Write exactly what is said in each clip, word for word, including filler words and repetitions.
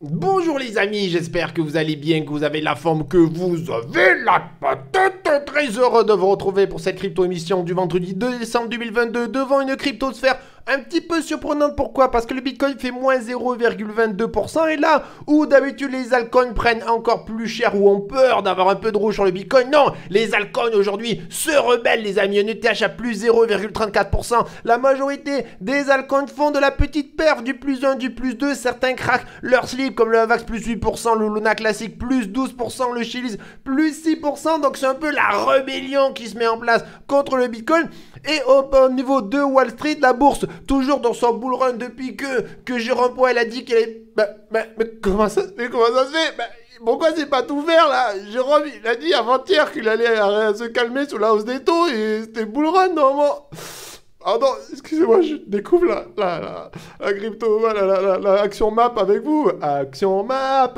Bonjour les amis, j'espère que vous allez bien, que vous avez la forme, que vous avez la patate. Très heureux de vous retrouver pour cette crypto-émission du vendredi deux décembre deux mille vingt-deux devant une cryptosphère un petit peu surprenante. Pourquoi? Parce que le Bitcoin fait moins zéro virgule vingt-deux pour cent et là où d'habitude les altcoins prennent encore plus cher ou ont peur d'avoir un peu de rouge sur le Bitcoin, non, les altcoins aujourd'hui se rebellent les amis. Un E T H à plus zéro virgule trente-quatre pour cent. La majorité des altcoins font de la petite perf, du plus un, du plus deux. Certains craquent leur slip comme le Avax plus huit pour cent, le Luna Classic plus douze pour cent, le Chiliz plus six pour cent. Donc c'est un peu la rébellion qui se met en place contre le Bitcoin. Et au, au niveau de Wall Street, la bourse, toujours dans son bull run depuis que, que Jérôme Powell a dit qu'elle est... Bah, bah, mais comment ça, mais comment ça se fait bah, pourquoi c'est pas tout vert là? Jérôme, il a dit avant-hier qu'il allait euh, se calmer sous la hausse des taux et c'était bull run normalement. Pardon, excusez-moi, je découvre la, la, la, la crypto, la, la, la, la action map avec vous. Action map.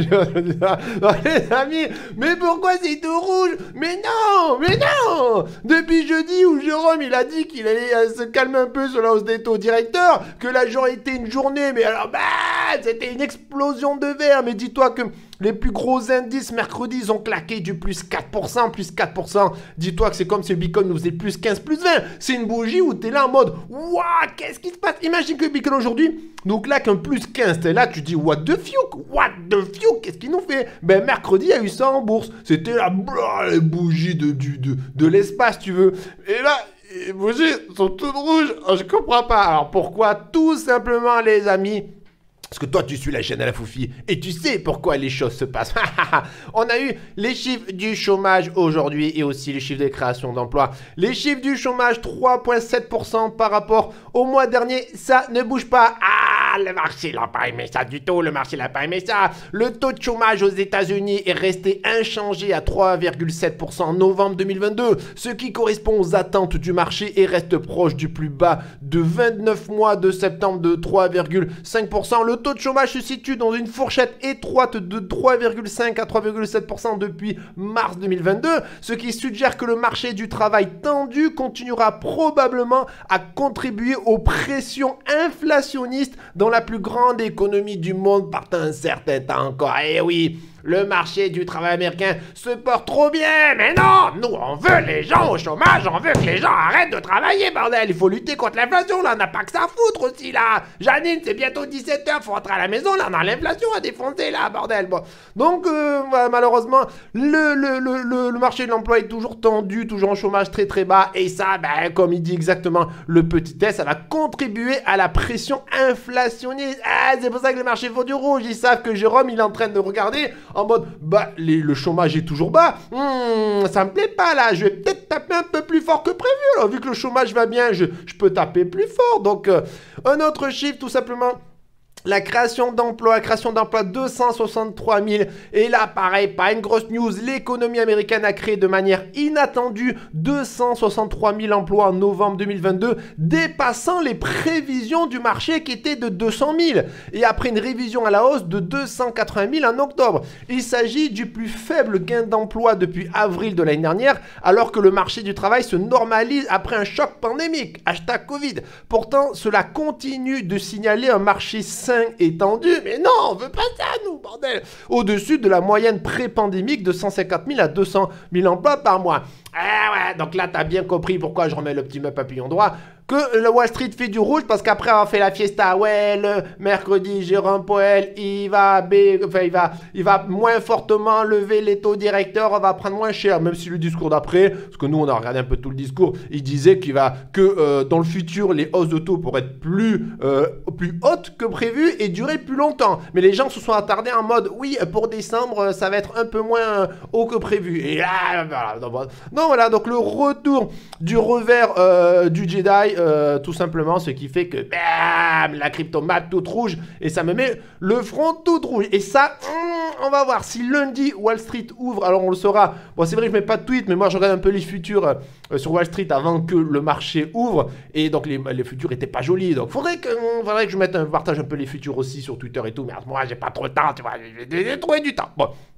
Non, les amis, mais pourquoi c'est tout rouge? Mais non, mais non. Depuis jeudi où Jérôme, il a dit qu'il allait euh, se calmer un peu sur la hausse des taux directeurs, que la journée était une journée, mais alors, bah, c'était une explosion de vert. Mais dis-toi que les plus gros indices mercredi, ils ont claqué du plus quatre pour cent, plus quatre pour cent. Dis-toi que c'est comme si le Bitcoin nous faisait plus quinze, plus vingt. C'est une bougie où t'es là en mode, waouh, qu'est-ce qui se passe? Imagine que le Bitcoin aujourd'hui nous claque un plus quinze. T'es là, tu dis, what the fuck? What the fuck? Qu'est-ce qu'il nous fait? Ben, mercredi, il y a eu ça en bourse. C'était la, blah, les bougies de, du, de, de l'espace, tu veux. Et là, les bougies sont toutes rouges. Oh, je comprends pas. Alors pourquoi? Tout simplement, les amis. Parce que toi, tu suis la chaîne à la Foufi et tu sais pourquoi les choses se passent. On a eu les chiffres du chômage aujourd'hui et aussi les chiffres des créations d'emplois. Les chiffres du chômage, trois virgule sept pour cent par rapport au mois dernier. Ça ne bouge pas. Ah, le marché n'a pas aimé ça du tout. Le marché n'a pas aimé ça. Le taux de chômage aux États-Unis est resté inchangé à trois virgule sept pour cent en novembre deux mille vingt-deux, ce qui correspond aux attentes du marché et reste proche du plus bas de vingt-neuf mois de septembre de trois virgule cinq pour cent. Le taux de chômage se situe dans une fourchette étroite de trois virgule cinq à trois virgule sept pour cent depuis mars deux mille vingt-deux, ce qui suggère que le marché du travail tendu continuera probablement à contribuer aux pressions inflationnistes dans la plus grande économie du monde par un certain temps encore. Eh oui, le marché du travail américain se porte trop bien, mais non, nous on veut les gens au chômage, on veut que les gens arrêtent de travailler, bordel, il faut lutter contre l'inflation, là, on n'a pas que ça à foutre aussi, là. Janine, c'est bientôt dix-sept heures, faut rentrer à la maison, là, on a l'inflation à défoncer, là, bordel. Bon. Donc, euh, voilà, malheureusement, le, le, le, le, le marché de l'emploi est toujours tendu, toujours en chômage très très bas, et ça, ben, comme il dit exactement le petit S, ça va contribuer à la pression inflationniste. Ah, c'est pour ça que les marchés font du rouge, ils savent que Jérôme, il est en train de regarder en mode, bah, les, le chômage est toujours bas, hmm, ça me plaît pas là, je vais peut-être taper un peu plus fort que prévu, alors vu que le chômage va bien, je, je peux taper plus fort, donc euh, un autre chiffre tout simplement. La création d'emplois, création d'emplois deux cent soixante-trois mille. Et là, pareil, pas une grosse news. L'économie américaine a créé de manière inattendue deux cent soixante-trois mille emplois en novembre deux mille vingt-deux, dépassant les prévisions du marché qui étaient de deux cent mille. Et après une révision à la hausse de deux cent quatre-vingt mille en octobre. Il s'agit du plus faible gain d'emploi depuis avril de l'année dernière, alors que le marché du travail se normalise après un choc pandémique. Hashtag Covid. Pourtant, cela continue de signaler un marché sain étendu, mais non, on veut pas ça, nous, bordel. Au-dessus de la moyenne pré-pandémique de cent cinquante mille à deux cent mille emplois par mois. Ah ouais, donc là, t'as bien compris pourquoi je remets le petit meuble papillon droit. Que le Wall Street fait du rouge parce qu'après avoir fait la fiesta, ouais, le mercredi, Jérôme Powell, il va, enfin, il va, il va moins fortement lever les taux directeurs, on va prendre moins cher, même si le discours d'après, parce que nous on a regardé un peu tout le discours, il disait qu'il va, que euh, dans le futur, les hausses de taux pourraient être plus, euh, plus hautes que prévu et durer plus longtemps. Mais les gens se sont attardés en mode, oui, pour décembre, ça va être un peu moins haut que prévu. Et là, voilà, donc, non, voilà, donc le retour du revers euh, du Jedi, Euh, tout simplement, ce qui fait que bam, la crypto map toute rouge et ça me met le front tout rouge. Et ça, hum, on va voir si lundi Wall Street ouvre. Alors on le saura. Bon, c'est vrai que je mets pas de tweet, mais moi je regarde un peu les futurs euh, sur Wall Street avant que le marché ouvre. Et donc les, les futurs étaient pas jolis. Donc faudrait que, faudrait que je mette un, partage un peu les futurs aussi sur Twitter et tout. Mais moi j'ai pas trop de temps, tu vois. J'ai trouvé du temps. Bon.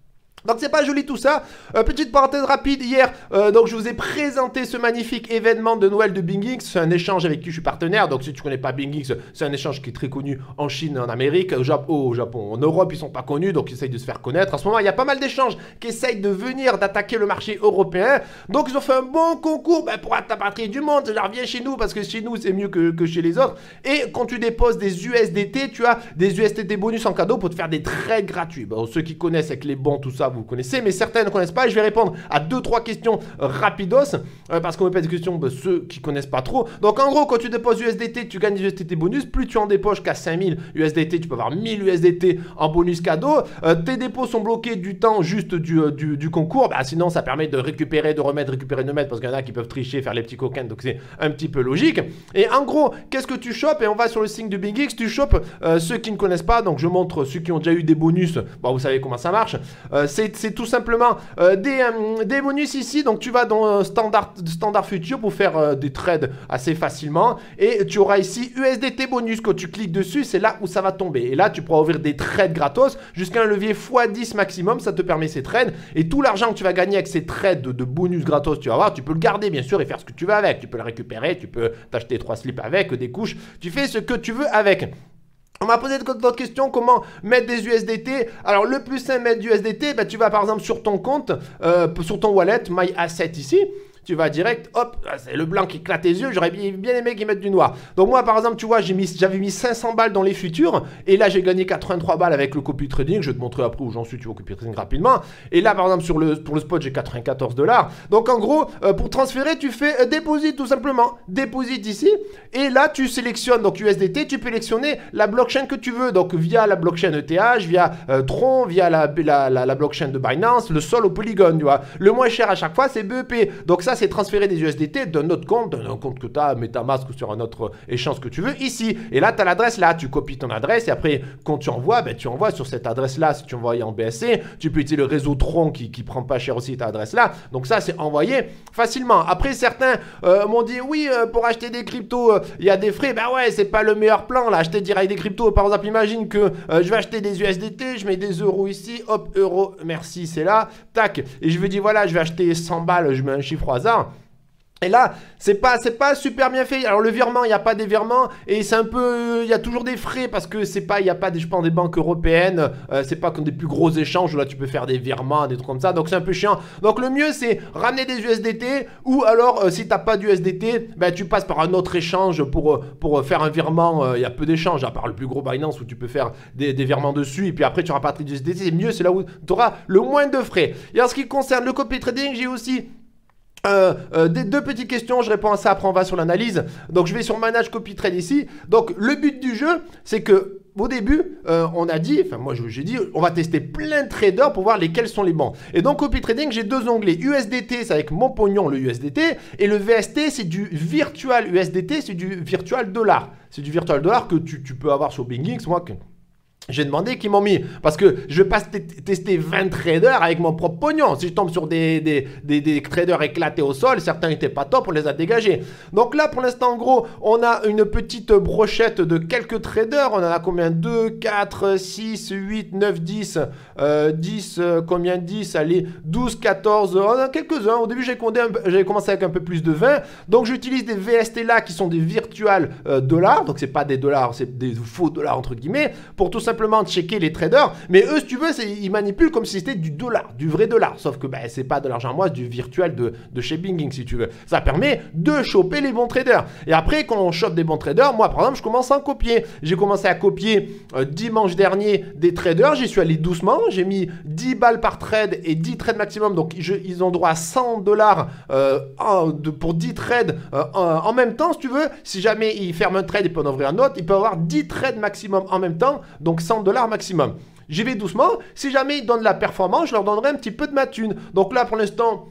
Donc c'est pas joli tout ça. Euh, petite parenthèse rapide, hier, euh, donc je vous ai présenté ce magnifique événement de Noël de BingX. C'est un échange avec qui je suis partenaire. Donc si tu connais pas BingX, c'est un échange qui est très connu en Chine, en Amérique, au Japon, au Japon. En Europe, ils sont pas connus, donc ils essayent de se faire connaître. En ce moment, il y a pas mal d'échanges qui essayent de venir, d'attaquer le marché européen. Donc ils ont fait un bon concours ben, pour être la patrie du monde. Genre viens chez nous parce que chez nous c'est mieux que, que chez les autres. Et quand tu déposes des U S D T, tu as des U S D T bonus en cadeau pour te faire des trades gratuits. Bon, ceux qui connaissent avec les bons, tout ça, vous connaissez, mais certains ne connaissent pas et je vais répondre à deux trois questions euh, rapidos euh, parce qu'on me pose des questions de ceux qui connaissent pas trop. Donc en gros, quand tu déposes U S D T, tu gagnes des U S D T bonus. Plus tu en déposes qu'à cinq mille U S D T, tu peux avoir mille U S D T en bonus cadeau. Euh, tes dépôts sont bloqués du temps juste du, euh, du, du concours. Bah, sinon, ça permet de récupérer, de remettre, récupérer, de mettre parce qu'il y en a qui peuvent tricher, faire les petits coquins. Donc c'est un petit peu logique. Et en gros, qu'est-ce que tu chopes? Et on va sur le signe de BingX. Tu chopes euh, ceux qui ne connaissent pas. Donc je montre ceux qui ont déjà eu des bonus. Bon, vous savez comment ça marche. Euh, c'est tout simplement euh, des, euh, des bonus ici. Donc tu vas dans euh, standard, standard futur pour faire euh, des trades assez facilement. Et tu auras ici U S D T bonus. Quand tu cliques dessus, c'est là où ça va tomber. Et là, tu pourras ouvrir des trades gratos jusqu'à un levier fois dix maximum. Ça te permet ces trades. Et tout l'argent que tu vas gagner avec ces trades de, de bonus gratos, tu vas voir, tu peux le garder bien sûr et faire ce que tu veux avec. Tu peux le récupérer, tu peux t'acheter trois slips avec, des couches. Tu fais ce que tu veux avec. On m'a posé d'autres questions, comment mettre des U S D T. Alors le plus simple, mettre du U S D T, bah, tu vas par exemple sur ton compte, euh, sur ton wallet, My Asset ici. Tu vas direct, hop, c'est le blanc qui éclate tes yeux, j'aurais bien aimé qu'ils mettent du noir. Donc moi par exemple, tu vois, j'avais mis, mis cinq cents balles dans les futurs, et là j'ai gagné quatre-vingt-trois balles avec le copy trading, je vais te montrer après où j'en suis, tu vois, copy trading rapidement. Et là par exemple, sur le, pour le spot, j'ai quatre-vingt-quatorze dollars. Donc en gros, euh, pour transférer, tu fais euh, deposit tout simplement, deposit ici, et là tu sélectionnes, donc U S D T, tu peux sélectionner la blockchain que tu veux, donc via la blockchain E T H, via euh, Tron, via la, la, la, la blockchain de Binance, le Sol au Polygon, tu vois. Le moins cher à chaque fois, c'est B E P. Donc ça, c'est transférer des U S D T d'un autre compte, d'un compte que tu as, MetaMask ou sur un autre échange que tu veux, ici. Et là, tu as l'adresse là, tu copies ton adresse et après, quand tu envoies, ben, tu envoies sur cette adresse-là, si tu envoies en B S C, tu peux utiliser le réseau Tron qui ne prend pas cher aussi ta adresse là. Donc ça, c'est envoyé facilement. Après, certains euh, m'ont dit, oui, euh, pour acheter des cryptos, il euh, y a des frais. Ben ouais, c'est pas le meilleur plan là, acheter direct des cryptos. Par exemple, imagine que euh, je vais acheter des U S D T, je mets des euros ici, hop, euros, merci, c'est là, tac. Et je vais dire, voilà, je vais acheter cent balles, je mets un chiffre au hasard. Et là, c'est pas, c'est pas super bien fait. Alors le virement, il n'y a pas des virements et c'est un peu, il y a toujours des frais parce que c'est pas, il n'y a pas des, je pense, des banques européennes. Euh, c'est pas comme des plus gros échanges où là tu peux faire des virements, des trucs comme ça. Donc c'est un peu chiant. Donc le mieux c'est ramener des U S D T ou alors euh, si t'as pas d'U S D T, ben tu passes par un autre échange pour pour faire un virement. Il euh, y a peu d'échanges à part le plus gros Binance où tu peux faire des, des virements dessus et puis après tu rapatries du U S D T. C'est mieux, c'est là où tu auras le moins de frais. Et en ce qui concerne le copy trading, j'ai aussi Euh, euh, des deux petites questions, je réponds à ça, après on va sur l'analyse. Donc je vais sur Manage Copy Trade ici. Donc le but du jeu, c'est que au début, euh, on a dit, enfin moi j'ai dit, on va tester plein de traders pour voir lesquels sont les bons. Et donc Copy Trading, j'ai deux onglets. U S D T, c'est avec mon pognon, le U S D T. Et le V S T, c'est du virtual U S D T, c'est du virtual dollar. C'est du virtual dollar que tu, tu peux avoir sur BingX, moi que... J'ai demandé qu'ils m'ont mis, parce que je vais pas tester vingt traders avec mon propre pognon. Si je tombe sur des, des, des, des traders éclatés au sol, certains n'étaient pas top, on les a dégagés. Donc là, pour l'instant, en gros, on a une petite brochette de quelques traders. On en a combien? deux, quatre, six, huit, neuf, dix, euh, dix, euh, combien? dix, allez, douze, quatorze, on en a quelques-uns. Au début, j'ai commencé avec un peu plus de vingt. Donc, j'utilise des V S T là qui sont des virtual euh, dollars. Donc, c'est pas des dollars, c'est des faux dollars, entre guillemets, pour tout simplement de checker les traders, mais eux, si tu veux, ils manipulent comme si c'était du dollar, du vrai dollar, sauf que ben, c'est pas de l'argent à moi, c'est du virtuel de, de chez BingX, si tu veux. Ça permet de choper les bons traders. Et après, quand on chope des bons traders, moi, par exemple, je commence à en copier. J'ai commencé à copier euh, dimanche dernier des traders, j'y suis allé doucement, j'ai mis dix balles par trade et dix trades maximum, donc je, ils ont droit à cent dollars euh, pour dix trades euh, en, en même temps, si tu veux. Si jamais ils ferment un trade, ils peuvent en ouvrir un autre, ils peuvent avoir dix trades maximum en même temps, donc cent dollars maximum. J'y vais doucement. Si jamais ils donnent de la performance, je leur donnerai un petit peu de ma thune. Donc là, pour l'instant,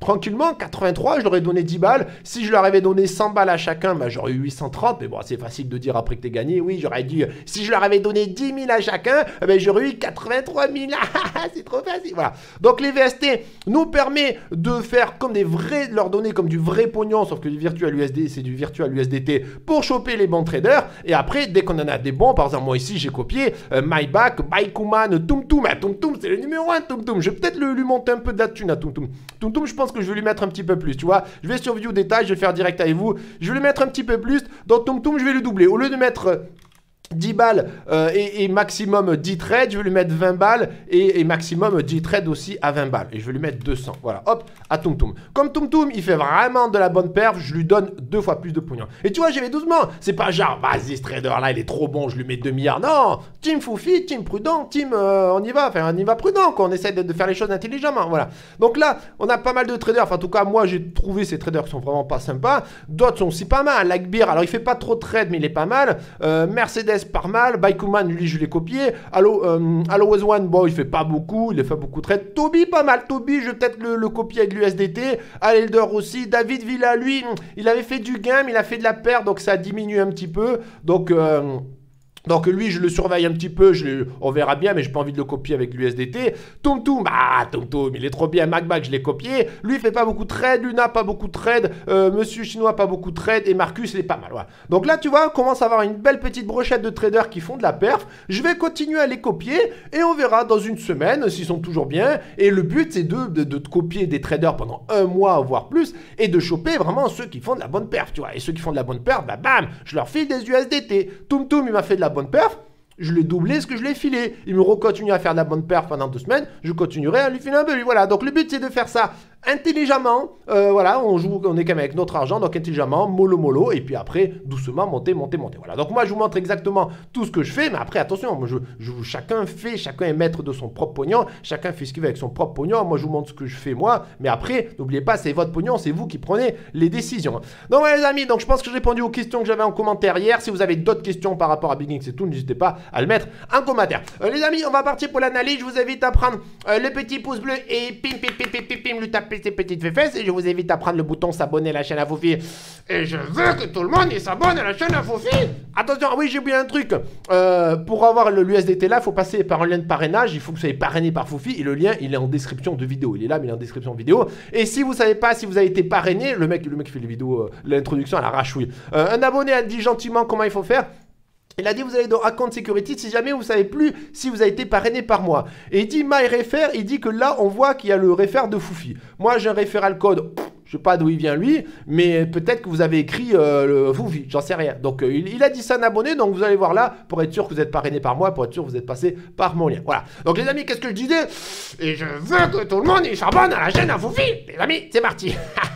tranquillement, quatre-vingt-trois, je leur ai donné dix balles. Si je leur avais donné cent balles à chacun, bah, j'aurais eu huit cent trente. Mais bon, c'est facile de dire après que t'es gagné. Oui, j'aurais dit, si je leur avais donné dix mille à chacun, bah, j'aurais eu quatre-vingt-trois mille. C'est trop facile. Voilà. Donc les V S T nous permet de faire comme des vrais, de leur donner comme du vrai pognon, sauf que du virtual U S D, c'est du virtual U S D T pour choper les bons traders. Et après, dès qu'on en a des bons, par exemple, moi ici, j'ai copié euh, MyBack, Baikuman, Tumtum. Ah, Tumtum, c'est le numéro un, Tumtum. Je vais peut-être lui monter un peu de la thune à Tumtum. Tumtum, je pense que je vais lui mettre un petit peu plus, tu vois. Je vais sur View Détail, je vais faire direct avec vous. Je vais lui mettre un petit peu plus. Dans Tumtum, je vais le doubler. Au lieu de mettre dix balles euh, et, et maximum dix trades, je vais lui mettre vingt balles et, et maximum dix trades aussi à vingt balles. Et je vais lui mettre deux cents. Voilà, hop, à Tumtum. Comme Tumtum, il fait vraiment de la bonne perf, je lui donne deux fois plus de pognon. Et tu vois, j'y vais doucement. C'est pas genre, vas-y, ce trader-là, il est trop bon, je lui mets deux milliards. Non, team Foufi, team prudent, team, euh, on y va. Enfin, on y va prudent, quoi. On essaie de, de faire les choses intelligemment. Voilà. Donc là, on a pas mal de traders. Enfin, en tout cas, moi, j'ai trouvé ces traders qui sont vraiment pas sympas. D'autres sont aussi pas mal. Lagbeer, alors il fait pas trop de trade, mais il est pas mal. Euh, Mercedes, pas mal. Baikuman, lui, je l'ai copié. Allo, euh, Allo One, bon, il fait pas beaucoup. Il fait beaucoup de trade. Toby, pas mal. Toby, je vais peut-être le, le copier avec l'U S D T. Alelder aussi. David Villa, lui, il avait fait du gain, mais il a fait de la perte, donc ça diminue un petit peu. Donc... Euh, Donc lui, je le surveille un petit peu, je le, on verra bien, mais j'ai pas envie de le copier avec l'U S D T. Tumtum, ah Tumtum, il est trop bien. MacBack, je l'ai copié. Lui, il fait pas beaucoup de trade. Luna, pas beaucoup de trade. Euh, Monsieur Chinois, pas beaucoup de trade. Et Marcus, il est pas mal. Voilà. Donc là, tu vois, on commence à avoir une belle petite brochette de traders qui font de la perf. Je vais continuer à les copier et on verra dans une semaine s'ils sont toujours bien. Et le but, c'est de, de, de copier des traders pendant un mois, voire plus, et de choper vraiment ceux qui font de la bonne perf, tu vois. Et ceux qui font de la bonne perf, bah bam, je leur file des U S D T. Tumtum, il m'a fait de la bonne perf, je l'ai doublé ce que je l'ai filé. Il me recontinue à faire de la bonne perf pendant deux semaines, je continuerai à lui filer un peu. Voilà, donc le but c'est de faire ça intelligemment. Euh, voilà, on joue, on est quand même avec notre argent, donc intelligemment, mollo mollo, et puis après, doucement, monter, monter, monter. Voilà, donc moi je vous montre exactement tout ce que je fais, mais après, attention, moi, je, je, chacun fait, chacun est maître de son propre pognon, chacun fait ce qu'il veut avec son propre pognon. Moi je vous montre ce que je fais moi, mais après, n'oubliez pas, c'est votre pognon, c'est vous qui prenez les décisions. Donc voilà les amis, donc je pense que j'ai répondu aux questions que j'avais en commentaire hier. Si vous avez d'autres questions par rapport à Big c'est tout, n'hésitez pas à le mettre en commentaire. Euh, les amis, on va partir pour l'analyse. Je vous invite à prendre euh, le petit pouce bleu et pim pim pim pim pim pim, lui taper ses petites fesses. Et je vous invite à prendre le bouton s'abonner à la chaîne à Foufi. Et je veux que tout le monde s'abonne à la chaîne à Foufi. Attention, oui, j'ai oublié un truc. Euh, pour avoir l'U S D T là, il faut passer par un lien de parrainage. Il faut que vous soyez parrainé par Foufi. Et le lien, il est en description de vidéo. Il est là, mais il est en description de vidéo. Et si vous savez pas si vous avez été parrainé, le mec, le mec qui fait les vidéos, euh, l'introduction à la rachouille. Euh, un abonné a dit gentiment comment il faut faire. Il a dit vous allez dans Account Security si jamais vous ne savez plus si vous avez été parrainé par moi. Et il dit MyRefer, il dit que là on voit qu'il y a le refer de Foufi. Moi j'ai un referral code, pff, je sais pas d'où il vient lui, mais peut-être que vous avez écrit euh, le Foufi, j'en sais rien. Donc euh, il, il a dit ça un abonné, donc vous allez voir là pour être sûr que vous êtes parrainé par moi, pour être sûr que vous êtes passé par mon lien. Voilà. Donc les amis, qu'est-ce que je disais? Et je veux que tout le monde s'abonne à la chaîne à Foufi. Les amis, c'est parti.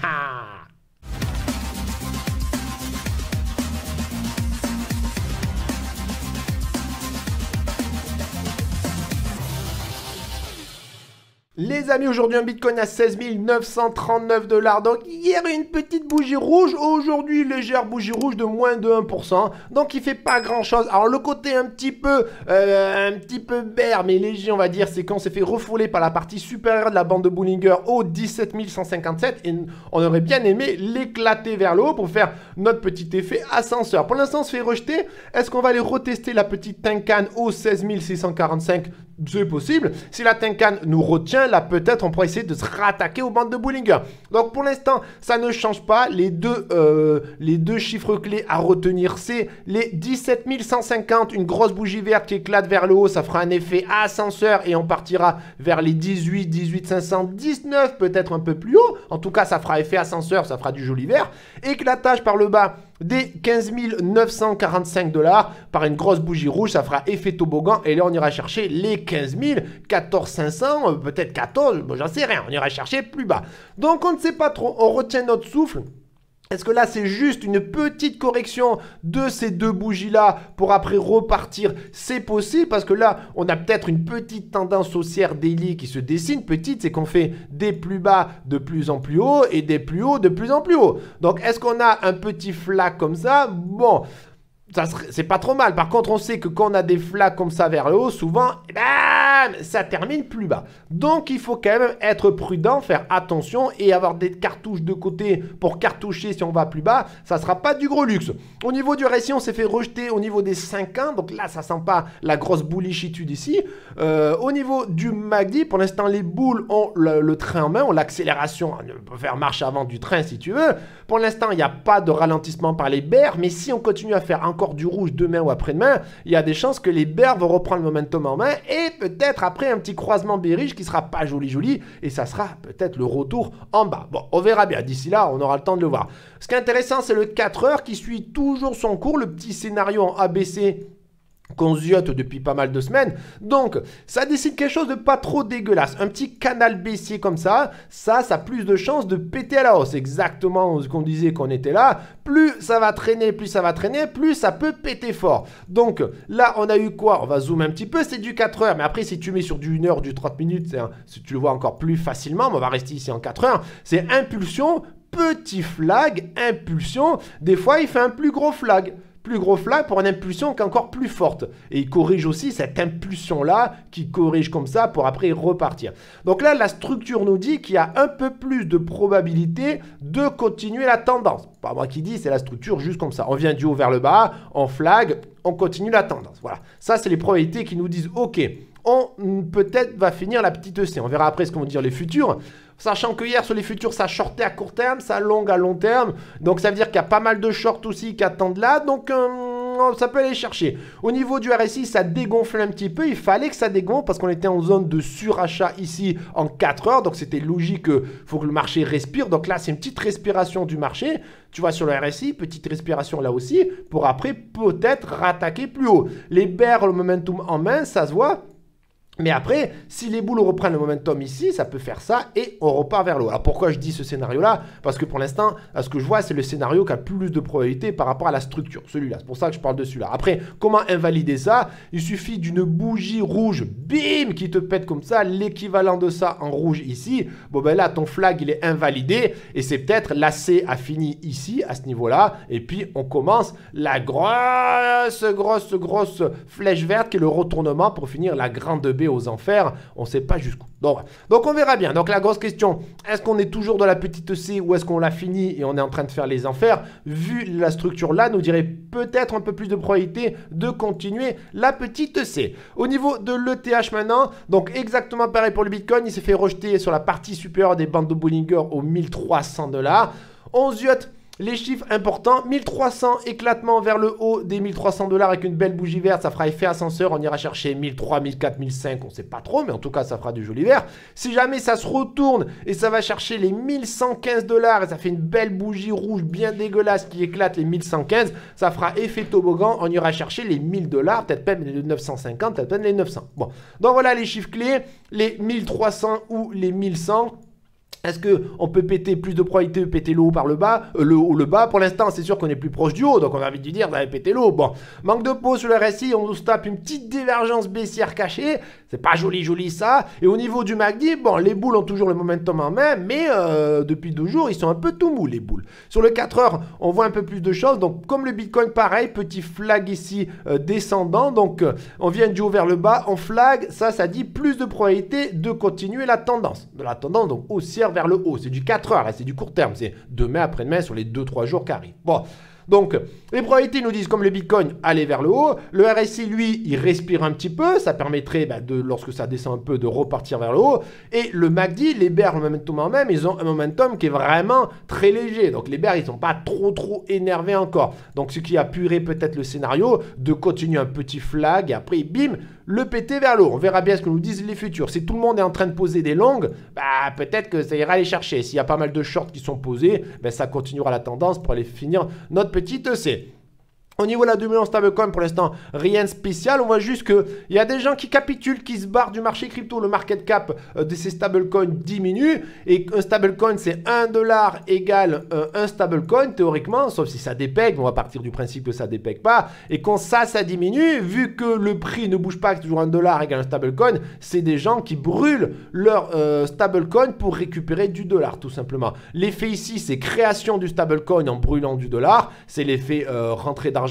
Les amis, aujourd'hui un bitcoin à seize mille neuf cent trente-neuf dollars. Donc hier une petite bougie rouge, aujourd'hui légère bougie rouge de moins de un pour cent. Donc il fait pas grand chose. Alors le côté un petit peu euh, un petit peu bear mais léger on va dire, c'est qu'on s'est fait refouler par la partie supérieure de la bande de Bollinger au dix-sept mille cent cinquante-sept et on aurait bien aimé l'éclater vers le haut pour faire notre petit effet ascenseur. Pour l'instant on se fait rejeter. Est-ce qu'on va aller retester la petite Tenkan au seize mille six cent quarante-cinq? C'est possible. Si la Tenkan nous retient, là peut-être on pourrait essayer de se rattaquer aux bandes de Bollinger. Donc pour l'instant, ça ne change pas. Les deux, euh, les deux chiffres clés à retenir, c'est les dix-sept mille cent cinquante, une grosse bougie verte qui éclate vers le haut. Ça fera un effet ascenseur et on partira vers les dix-huit, dix-huit cinq cent dix-neuf, peut-être un peu plus haut. En tout cas, ça fera effet ascenseur, ça fera du joli vert. Éclatage par le bas des quinze mille neuf cent quarante-cinq dollars par une grosse bougie rouge, ça fera effet toboggan et là on ira chercher les quinze mille, quatorze cinq cents, peut-être quatorze, bon, j'en sais rien, on ira chercher plus bas. Donc on ne sait pas trop, on retient notre souffle. Est-ce que là, c'est juste une petite correction de ces deux bougies-là pour après repartir? C'est possible parce que là, on a peut-être une petite tendance haussière daily qui se dessine. Petite, c'est qu'on fait des plus bas de plus en plus haut et des plus hauts de plus en plus haut. Donc, est-ce qu'on a un petit flag comme ça? Bon, c'est pas trop mal. Par contre, on sait que quand on a des flags comme ça vers le haut, souvent, eh ben, bam, ça termine plus bas. Donc, il faut quand même être prudent, faire attention et avoir des cartouches de côté pour cartoucher si on va plus bas. Ça ne sera pas du gros luxe. Au niveau du R S I, on s'est fait rejeter au niveau des cinq ans. Donc là, ça sent pas la grosse bullishitude ici. Euh, au niveau du M A C D, pour l'instant, les boules ont le, le train en main, ont l'accélération, on peut faire marche avant du train si tu veux. Pour l'instant, il n'y a pas de ralentissement par les bears, mais si on continue à faire encore du rouge demain ou après-demain, il y a des chances que les bears vont reprendre le momentum en main et peut-être après un petit croisement bearish qui sera pas joli joli et ça sera peut-être le retour en bas. Bon, on verra bien. D'ici là, on aura le temps de le voir. Ce qui est intéressant, c'est le quatre heures qui suit toujours son cours, le petit scénario en A B C qu'on ziote depuis pas mal de semaines. Donc, ça décide quelque chose de pas trop dégueulasse. Un petit canal baissier comme ça, ça, ça a plus de chances de péter à la hausse. Exactement ce qu'on disait qu'on était là. Plus ça va traîner, plus ça va traîner, plus ça peut péter fort. Donc, là, on a eu quoi? On va zoomer un petit peu, c'est du quatre heures. Mais après, si tu mets sur du une heure, du trente minutes, c'est un, si tu le vois encore plus facilement, mais on va rester ici en quatre heures. C'est impulsion, petit flag, impulsion. Des fois, il fait un plus gros flag. Plus gros flag pour une impulsion qui est encore plus forte. Et il corrige aussi cette impulsion-là qui corrige comme ça pour après repartir. Donc là, la structure nous dit qu'il y a un peu plus de probabilité de continuer la tendance. Pas moi qui dis, c'est la structure juste comme ça. On vient du haut vers le bas, on flag, on continue la tendance. Voilà. Ça, c'est les probabilités qui nous disent, OK, on peut-être va finir la petite C. On verra après ce qu'on vont dire les futurs. Sachant que hier, sur les futurs, ça shortait à court terme, ça long à long terme. Donc, ça veut dire qu'il y a pas mal de shorts aussi qui attendent là. Donc, euh, ça peut aller chercher. Au niveau du R S I, ça dégonfle un petit peu. Il fallait que ça dégonfle parce qu'on était en zone de surachat ici en quatre heures. Donc, c'était logique qu'il faut que le marché respire. Donc là, c'est une petite respiration du marché. Tu vois, sur le R S I, petite respiration là aussi pour après peut-être rattaquer plus haut. Les bears, le momentum en main, ça se voit. Mais après, si les boules reprennent le momentum ici, ça peut faire ça et on repart vers le haut. Alors pourquoi je dis ce scénario-là? Parce que pour l'instant, à ce que je vois, c'est le scénario qui a plus de probabilité par rapport à la structure. Celui-là, c'est pour ça que je parle de celui-là. Après, comment invalider ça? Il suffit d'une bougie rouge, bim, qui te pète comme ça, l'équivalent de ça en rouge ici. Bon ben là, ton flag, il est invalidé et c'est peut-être l'A C a fini ici, à ce niveau-là. Et puis, on commence la grosse, grosse, grosse flèche verte qui est le retournement pour finir la grande B aux enfers, on ne sait pas jusqu'où. Donc, donc on verra bien. Donc la grosse question, est-ce qu'on est toujours dans la petite C ou est-ce qu'on l'a fini et on est en train de faire les enfers? Vu la structure là, nous dirait peut-être un peu plus de probabilité de continuer la petite C. Au niveau de l'E T H maintenant, donc exactement pareil pour le Bitcoin, il s'est fait rejeter sur la partie supérieure des bandes de Bollinger aux mille trois cents dollars. On ziote les chiffres importants, mille trois cents éclatement vers le haut des mille trois cents dollars avec une belle bougie verte, ça fera effet ascenseur, on ira chercher mille trois, mille quatre, mille cinq, on ne sait pas trop, mais en tout cas ça fera du joli vert. Si jamais ça se retourne et ça va chercher les mille cent quinze dollars et ça fait une belle bougie rouge bien dégueulasse qui éclate les mille cent quinze, ça fera effet toboggan, on ira chercher les mille dollars, peut-être même les neuf cent cinquante, peut-être même les neuf cents. Bon, donc voilà les chiffres clés, les mille trois cents ou les mille cent. Est-ce qu'on peut péter plus de probabilité de péter le haut par le bas, euh, le haut ou le bas? Pour l'instant, c'est sûr qu'on est plus proche du haut, donc on a envie de dire d'aller péter le haut. Bon, manque de peau sur le R S I, on nous tape une petite divergence baissière cachée. C'est pas joli, joli ça. Et au niveau du M A C D, bon, les boules ont toujours le momentum en main, mais euh, depuis deux jours, ils sont un peu tout mous, les boules. Sur le quatre heures, on voit un peu plus de choses. Donc, comme le Bitcoin, pareil, petit flag ici euh, descendant. Donc, euh, on vient du haut vers le bas, on flag. Ça, ça dit plus de probabilité de continuer la tendance. De la tendance, donc haussière vers le haut. C'est du quatre heures, c'est du court terme. C'est demain, après-demain, sur les deux trois jours qui arrivent. Bon. Donc, les probabilités nous disent, comme le Bitcoin, aller vers le haut. Le R S I, lui, il respire un petit peu. Ça permettrait, bah, de, lorsque ça descend un peu, de repartir vers le haut. Et le M A C D, les bears, le momentum en même, ils ont un momentum qui est vraiment très léger. Donc, les bears, ils ne sont pas trop, trop énervés encore. Donc, ce qui appuierait peut-être le scénario de continuer un petit flag et après, bim, le péter vers le haut. On verra bien ce que nous disent les futurs. Si tout le monde est en train de poser des longues, bah, peut-être que ça ira aller chercher. S'il y a pas mal de shorts qui sont posés, bah, ça continuera la tendance pour aller finir notre petite C. Au niveau de la dominance stablecoin, pour l'instant, rien de spécial. On voit juste qu'il y a des gens qui capitulent, qui se barrent du marché crypto. Le market cap euh, de ces stablecoins diminue. Et un stablecoin, c'est un dollar égale euh, un stablecoin, théoriquement. Sauf si ça dépègue. On va partir du principe que ça dépègue pas. Et quand ça, ça diminue, vu que le prix ne bouge pas, que c'est toujours un dollar égale un stablecoin, c'est des gens qui brûlent leur euh, stablecoin pour récupérer du dollar, tout simplement. L'effet ici, c'est création du stablecoin en brûlant du dollar. C'est l'effet euh, rentrée d'argent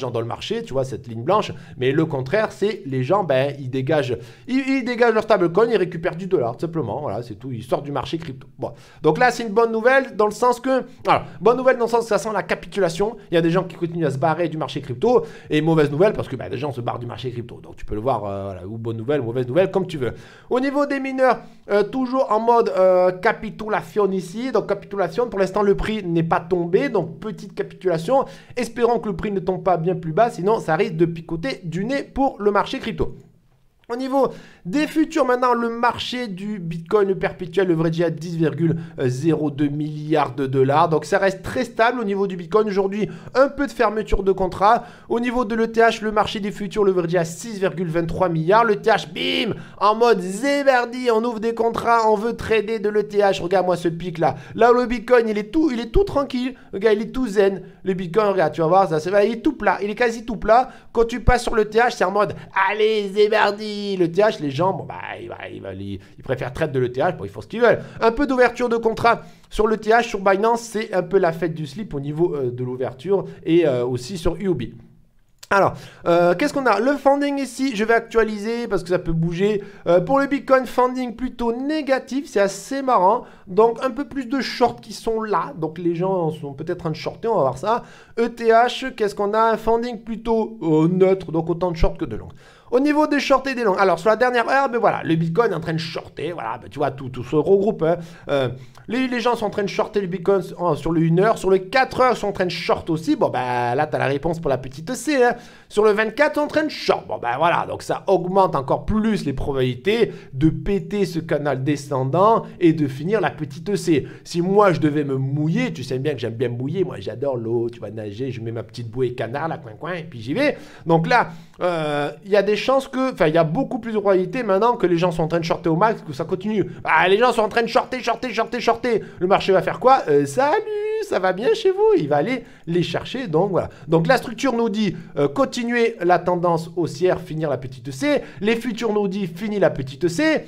l'argent dans le marché, tu vois, cette ligne blanche. Mais le contraire, c'est les gens, ben, ils dégagent, ils, ils dégagent leur stablecoin, ils récupèrent du dollar, tout simplement. Voilà, c'est tout. Ils sortent du marché crypto. Bon. Donc là, c'est une bonne nouvelle dans le sens que, alors, bonne nouvelle dans le sens que ça sent la capitulation. Il y a des gens qui continuent à se barrer du marché crypto. Et mauvaise nouvelle parce que ben, des gens se barrent du marché crypto. Donc tu peux le voir, euh, voilà, ou bonne nouvelle, mauvaise nouvelle, comme tu veux. Au niveau des mineurs, euh, toujours en mode euh, capitulation ici. Donc capitulation, pour l'instant, le prix n'est pas tombé. Donc petite capitulation. Espérons que le prix ne tombe pas bien plus bas. Sinon, ça risque de picoter du nez pour le marché crypto. Au niveau des futurs, maintenant, le marché du Bitcoin le perpétuel leveragé à dix virgule zéro deux milliards de dollars. Donc, ça reste très stable au niveau du Bitcoin. Aujourd'hui, un peu de fermeture de contrat. Au niveau de l'E T H, le marché des futurs leveragé à six virgule vingt-trois milliards. L'E T H, bim, en mode zéberdi, on ouvre des contrats, on veut trader de l'E T H. Regarde-moi ce pic là. Là où le Bitcoin, il est tout, il est tout tranquille. Le gars, il est tout zen. Le Bitcoin, regarde, tu vas voir, ça, c'est, il est tout plat. Il est quasi tout plat. Quand tu passes sur l'E T H, c'est en mode, allez, zéberdi. Le T H, les gens, bon, bah, il va, il va, ils, ils préfèrent traiter de l'E T H, bon, ils font ce qu'ils veulent. Un peu d'ouverture de contrat sur l'E T H, sur Binance, c'est un peu la fête du slip au niveau euh, de l'ouverture et euh, aussi sur U O B. Alors, euh, qu'est-ce qu'on a? Le funding ici, je vais actualiser parce que ça peut bouger. Euh, pour le Bitcoin, funding plutôt négatif, c'est assez marrant. Donc, un peu plus de shorts qui sont là. Donc, les gens sont peut-être en train de shorter, on va voir ça. E T H, qu'est-ce qu'on a? Un funding plutôt euh, neutre, donc autant de shorts que de longs. Au niveau des shorts et des longs, alors sur la dernière heure, ben voilà, le Bitcoin est en train de shorter, voilà, ben tu vois, tout, tout se regroupe. Hein. Euh, les, les gens sont en train de shorter le Bitcoin sur le une heure, sur le quatre heures, ils sont en train de short aussi. Bon, ben là, tu as la réponse pour la petite C. Hein. Sur le vingt-quatre, ils sont en train de short. Bon, ben voilà, donc ça augmente encore plus les probabilités de péter ce canal descendant et de finir la petite C. Si moi, je devais me mouiller, tu sais bien que j'aime bien mouiller, moi, j'adore l'eau, tu vas nager, je mets ma petite bouée canard, là, coin, coin, et puis j'y vais. Donc là, il euh, y a des chances que, enfin, il y a beaucoup plus de probabilités maintenant que les gens sont en train de shorter au max, que ça continue. Ah, les gens sont en train de shorter, shorter, shorter, shorter. Le marché va faire quoi? euh, Salut, ça va bien chez vous? Il va aller les chercher. Donc voilà. Donc la structure nous dit euh, continuer la tendance haussière, finir la petite C. Les futurs nous dit finir la petite C.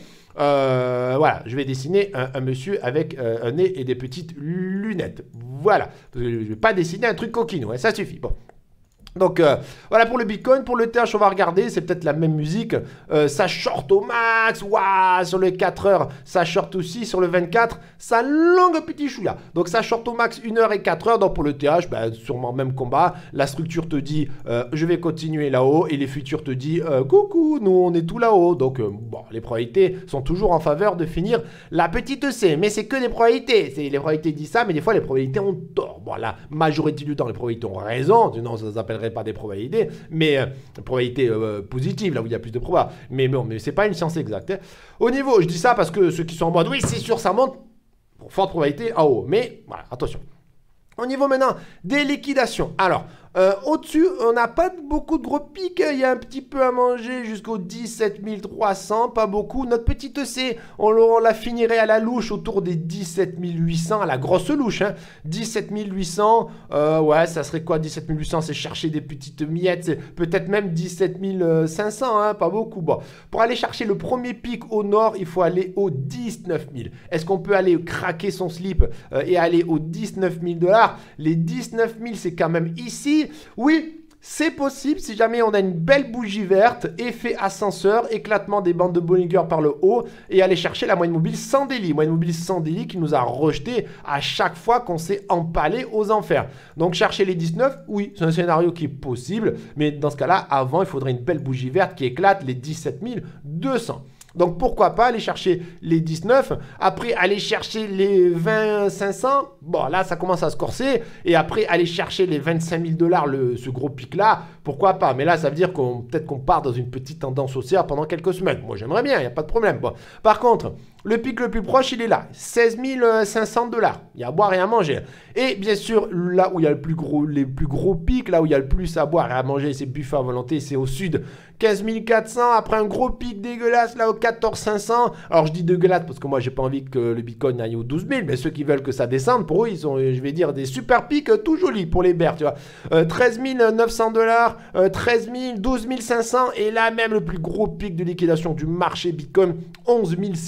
Euh, voilà, je vais dessiner un, un monsieur avec euh, un nez et des petites lunettes. Voilà. Parce que je ne vais pas dessiner un truc coquine, ouais, ça suffit. Bon. Donc euh, voilà pour le Bitcoin, pour le T H on va regarder, c'est peut-être la même musique, euh, ça short au max, waouh, sur le quatre heures, ça short aussi, sur le vingt-quatre, ça longue petit chouïa. Donc ça short au max une heure et quatre heures, donc pour le T H, ben, sûrement même combat, la structure te dit euh, je vais continuer là-haut et les futurs te dit euh, coucou, nous on est tout là-haut. Donc euh, bon, les probabilités sont toujours en faveur de finir la petite C, mais c'est que des probabilités, c'est, les probabilités disent ça, mais des fois les probabilités ont tort. Bon, la majorité du temps les probabilités ont raison, sinon ça s'appellerait pas des probabilités, mais euh, probabilités euh, positives, là où il y a plus de probabilités. Mais bon, mais c'est pas une science exacte. Hein. Au niveau, je dis ça parce que ceux qui sont en mode, oui, c'est sûr, ça monte, pour forte probabilité en haut. Mais voilà, attention. Au niveau maintenant des liquidations. Alors, euh, au-dessus, on n'a pas beaucoup de gros pics. Il y a un petit peu à manger jusqu'au dix-sept mille trois cents. Pas beaucoup. Notre petite C, on, on la finirait à la louche autour des dix-sept mille huit cents. À la grosse louche. Hein. dix-sept mille huit cents. Euh, ouais, ça serait quoi dix-sept mille huit cents? C'est chercher des petites miettes. Peut-être même dix-sept mille cinq cents. Hein, pas beaucoup. Bon. Pour aller chercher le premier pic au nord, il faut aller au dix-neuf mille. Est-ce qu'on peut aller craquer son slip euh, et aller au dix-neuf mille dollars? Les dix-neuf mille, c'est quand même ici. Oui, c'est possible si jamais on a une belle bougie verte, effet ascenseur, éclatement des bandes de Bollinger par le haut et aller chercher la moyenne mobile sans délit. Moyenne mobile sans délit qui nous a rejeté à chaque fois qu'on s'est empalé aux enfers. Donc chercher les dix-neuf, oui, c'est un scénario qui est possible, mais dans ce cas-là, avant, il faudrait une belle bougie verte qui éclate les dix-sept mille deux cents. Donc pourquoi pas aller chercher les dix-neuf, après aller chercher les vingt cinq cents, bon là ça commence à se corser, et après aller chercher les vingt-cinq mille dollars, ce gros pic là, pourquoi pas, mais là ça veut dire qu'on peut-être qu'on part dans une petite tendance haussière pendant quelques semaines, moi j'aimerais bien, il n'y a pas de problème. Bon. Par contre, le pic le plus proche il est là, seize mille cinq cents dollars, il y a à boire et à manger, et bien sûr là où il y a le plus gros, les plus gros pics, là où il y a le plus à boire et à manger, c'est buffet à volonté, c'est au sud, quinze mille quatre cents, après un gros pic dégueulasse là au quatorze cinq cents. Alors je dis dégueulasse parce que moi j'ai pas envie que le Bitcoin aille aux douze mille, mais ceux qui veulent que ça descende, pour eux ils sont, je vais dire, des super pics tout jolis pour les bears, tu vois. Euh, treize mille neuf cents dollars, euh, treize mille, douze mille cinq cents, et là même le plus gros pic de liquidation du marché Bitcoin, onze mille six cents dollars.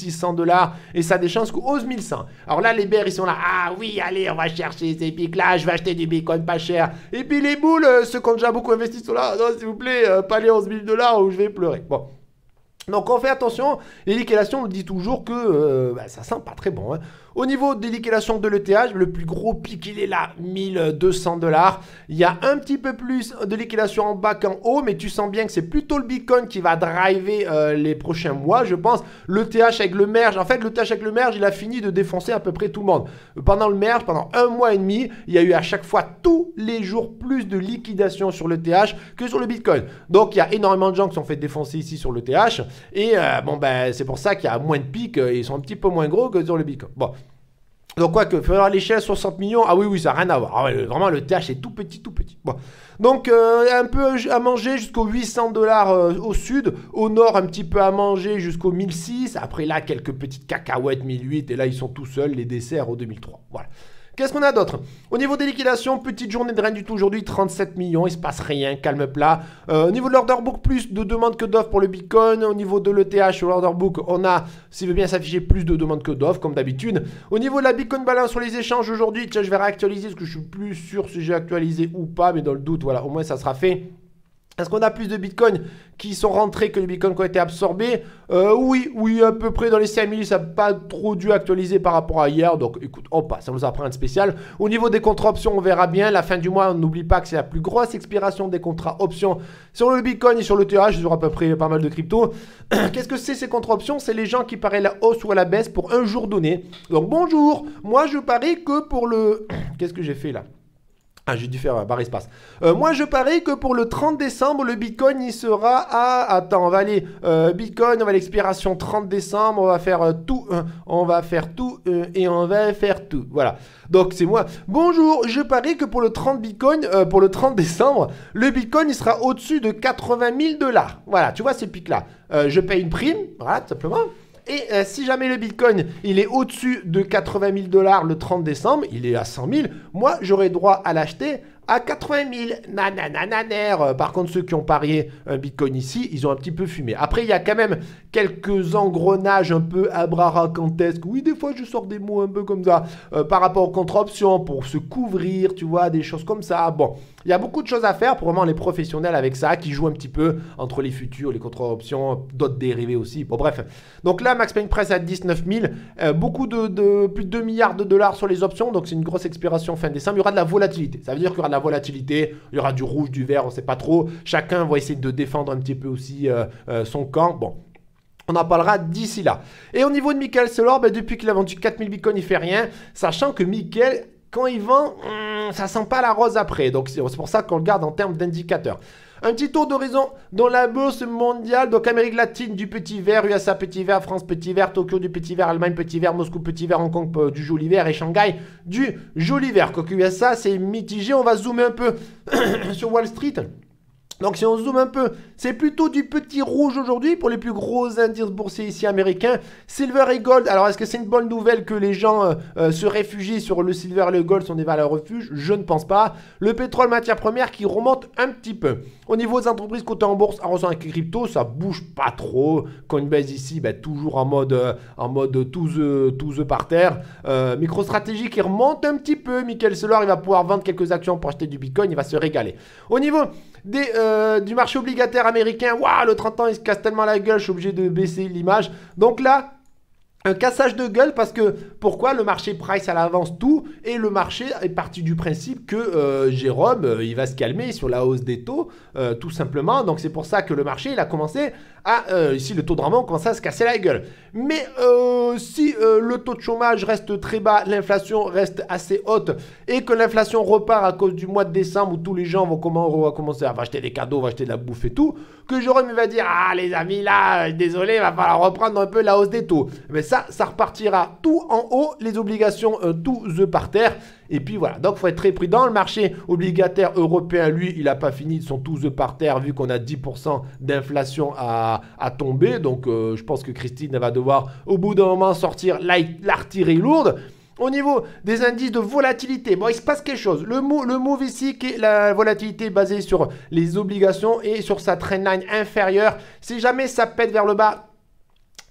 dollars et ça a des chances qu'au onze mille cent. Alors là, les bears, ils sont là. Ah oui, allez, on va chercher ces pics-là. Je vais acheter du bitcoin pas cher. Et puis les boules, euh, ceux qui ont déjà beaucoup investi sont là. Non, s'il vous plaît, euh, pas les onze mille dollars ou je vais pleurer. Bon. Donc on fait attention, les liquidations, on le dit toujours que euh, bah, ça sent pas très bon. Hein. Au niveau des liquidations de l'E T H, le plus gros pic il est là, mille deux cents dollars. Il y a un petit peu plus de liquidation en bas qu'en haut, mais tu sens bien que c'est plutôt le Bitcoin qui va driver euh, les prochains mois, je pense. L'E T H avec le merge, en fait l'E T H avec le merge, il a fini de défoncer à peu près tout le monde. Pendant le merge, pendant un mois et demi, il y a eu à chaque fois tous les jours plus de liquidation sur l'E T H que sur le Bitcoin. Donc il y a énormément de gens qui sont fait défoncer ici sur l'E T H. Et euh, bon ben c'est pour ça qu'il y a moins de pics, euh, ils sont un petit peu moins gros que sur le Bitcoin. Bon. Donc quoi que faire à l'échelle soixante millions, ah oui oui ça n'a rien à voir. Ah ouais, vraiment le T H est tout petit tout petit. Bon. Donc euh, un peu à manger jusqu'aux huit cents dollars euh, au sud, au nord un petit peu à manger jusqu'aux mille six. Après là quelques petites cacahuètes mille huit et là ils sont tout seuls les desserts au deux mille trois. Voilà. Qu'est-ce qu'on a d'autre? Au niveau des liquidations, petite journée de rien du tout aujourd'hui, trente-sept millions, il se passe rien, calme plat. Euh, au niveau de l'order book, plus de demandes que d'offres pour le Bitcoin. Au niveau de l'E T H sur l'order book, on a, s'il veut bien s'afficher, plus de demandes que d'offres, comme d'habitude. Au niveau de la Bitcoin balance sur les échanges aujourd'hui, tiens, je vais réactualiser parce que je suis plus sûr si j'ai actualisé ou pas, mais dans le doute, voilà, au moins ça sera fait. Est-ce qu'on a plus de bitcoins qui sont rentrés que les bitcoins qui ont été absorbés? euh, Oui, oui, à peu près dans les cinq mille, ça n'a pas trop dû actualiser par rapport à hier. Donc écoute, on passe, ça nous apprend un spécial. Au niveau des contrats options, on verra bien. La fin du mois, on n'oublie pas que c'est la plus grosse expiration des contrats options sur le bitcoin et sur le T H, sur à peu près pas mal de crypto. Qu'est-ce que c'est ces contrats options? C'est les gens qui parient la hausse ou à la baisse pour un jour donné. Donc bonjour, moi je parie que pour le... Qu'est-ce que j'ai fait là? Ah, j'ai dû faire un barre espace. Euh, moi, je parie que pour le trente décembre, le Bitcoin, il sera à... Attends, on va aller... Euh, Bitcoin, on va à l'expiration trente décembre, on va faire euh, tout, euh, on va faire tout, euh, et on va faire tout. Voilà. Donc, c'est moi. Bonjour, je parie que pour le trente Bitcoin, euh, pour le trente décembre, le Bitcoin, il sera au-dessus de quatre-vingt mille dollars. Voilà, tu vois ces pics-là. Euh, je paye une prime, voilà, tout simplement. Et euh, si jamais le Bitcoin, il est au-dessus de quatre-vingt mille dollars le trente décembre, il est à cent mille, moi, j'aurai droit à l'acheter à quatre-vingt mille. Nananananer. Par contre, ceux qui ont parié un Bitcoin ici, ils ont un petit peu fumé. Après, il y a quand même quelques engrenages un peu abracantesques. Oui, des fois, je sors des mots un peu comme ça euh, par rapport aux contre-options pour se couvrir, tu vois, des choses comme ça. Bon, il y a beaucoup de choses à faire pour vraiment les professionnels avec ça, qui jouent un petit peu entre les futurs, les contre-options, d'autres dérivés aussi. Bon, bref. Donc là, Max Payne Press à dix-neuf mille. Euh, beaucoup de, de plus de deux milliards de dollars sur les options. Donc, c'est une grosse expiration fin décembre. Il y aura de la volatilité. Ça veut dire qu'il y aura de la volatilité. Il y aura du rouge, du vert, on ne sait pas trop. Chacun va essayer de défendre un petit peu aussi euh, euh, son camp. Bon. On en parlera d'ici là. Et au niveau de Michael Saylor, ben, depuis qu'il a vendu quatre mille bitcoins, il ne fait rien. Sachant que Michael, quand il vend, hum, ça sent pas la rose après. Donc, c'est pour ça qu'on le garde en termes d'indicateurs. Un petit tour d'horizon dans la bourse mondiale. Donc, Amérique latine du petit vert, U S A petit vert, France petit vert, Tokyo du petit vert, Allemagne petit vert, Moscou petit vert, Hong Kong euh, du joli vert et Shanghai du joli vert. Quoique U S A, c'est mitigé. On va zoomer un peu sur Wall Street. Donc si on zoome un peu, c'est plutôt du petit rouge aujourd'hui pour les plus gros indices boursiers ici américains. Silver et gold, alors est-ce que c'est une bonne nouvelle que les gens euh, euh, se réfugient sur le silver et le gold sont des valeurs refuge? Je ne pense pas. Le pétrole, matière première qui remonte un petit peu. Au niveau des entreprises cotées en bourse, en avec les cryptos, ça bouge pas trop. Coinbase ici, bah, toujours en mode, euh, en mode tous œufs tous œufs par terre. Euh, MicroStrategy qui remonte un petit peu. Michael Saylor, il va pouvoir vendre quelques actions pour acheter du Bitcoin, il va se régaler. Au niveau des... Euh, du marché obligataire américain, waouh, le trente ans il se casse tellement la gueule, je suis obligé de baisser l'image. Donc là, un cassage de gueule parce que pourquoi le marché price à l'avance tout et le marché est parti du principe que euh, Jérôme euh, il va se calmer sur la hausse des taux euh, tout simplement. Donc c'est pour ça que le marché il a commencé à euh, ici le taux de rendement commence à se casser la gueule. Mais euh, si euh, le taux de chômage reste très bas, l'inflation reste assez haute et que l'inflation repart à cause du mois de décembre où tous les gens vont commencer à acheter des cadeaux, vont acheter de la bouffe et tout, que Jérôme il va dire ah les amis là désolé il va falloir reprendre un peu la hausse des taux. Mais ça Ça, ça repartira tout en haut, les obligations euh, tous œufs par terre. Et puis voilà, donc il faut être très prudent. Le marché obligataire européen, lui, il n'a pas fini de son tous œufs par terre vu qu'on a dix pour cent d'inflation à, à tomber. Donc euh, je pense que Christine va devoir au bout d'un moment sortir l'artillerie lourde. Au niveau des indices de volatilité, bon, il se passe quelque chose. Le, move, le move ici, qui est la volatilité basée sur les obligations et sur sa trendline inférieure. Si jamais ça pète vers le bas,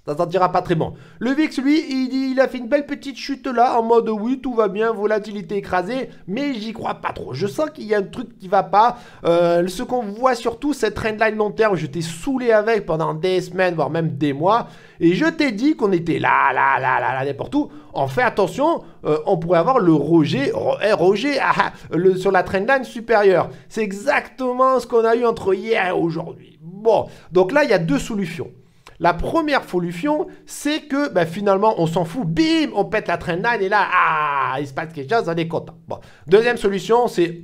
Ça sentira pas très bon. Le V I X, lui, il, il a fait une belle petite chute là, en mode oui, tout va bien, volatilité écrasée, mais j'y crois pas trop. Je sens qu'il y a un truc qui va pas. Euh, ce qu'on voit surtout, cette trendline long terme, je t'ai saoulé avec pendant des semaines, voire même des mois, et je t'ai dit qu'on était là, là, là, là, là, n'importe où. On fait attention, euh, on pourrait avoir le Roger, eh, Roger ah, le, sur la trendline supérieure. C'est exactement ce qu'on a eu entre hier et aujourd'hui. Bon, donc là, il y a deux solutions. La première solution, c'est que ben, finalement, on s'en fout, bim, on pète la trendline et là, ah, il se passe quelque chose, on est content. Bon. Deuxième solution, c'est